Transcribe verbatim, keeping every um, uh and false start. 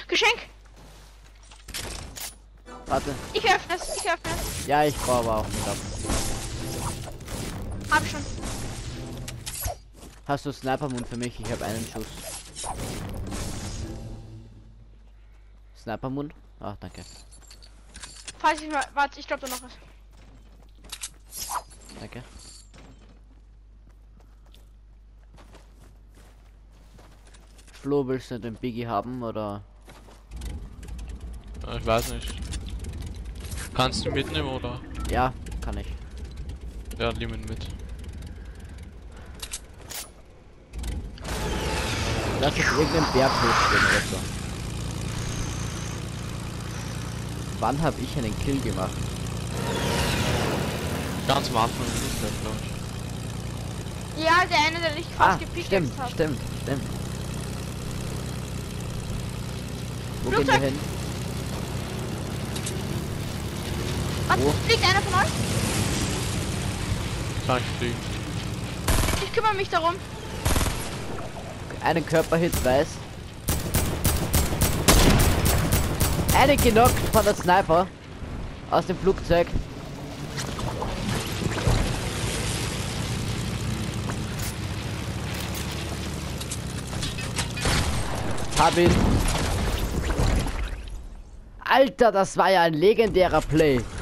Geschenk! Warte. Ich öffne es, ich öffne es. Ja, ich brauche aber auch mit ab. Hab schon. Hast du Sniper-Mund für mich? Ich habe einen Schuss. Sniper-Mund? Ach, danke. Falls ich mal. Warte, ich glaube da noch was. Danke. Flo, willst du den Biggie haben oder? Ich weiß nicht. Kannst du mitnehmen oder? Ja, kann ich. Ja, nimm ihn mit. Lass uns irgendeinen Berg hochstehen oder so. Wann habe ich einen Kill gemacht? Ganz am Anfang ist der, glaube ich. Ja, der eine, der dich fast Ah, gepickt stimmt, hat. stimmt, stimmt. Wo gehen wir Flugzeug. hin? Was? Wo? Fliegt einer von euch? Kann ich fliegen. Ich kümmere mich darum. Einen Körperhit weiß. Eine genockt von der Sniper. Aus dem Flugzeug. Hab ihn. Alter, das war ja ein legendärer Play.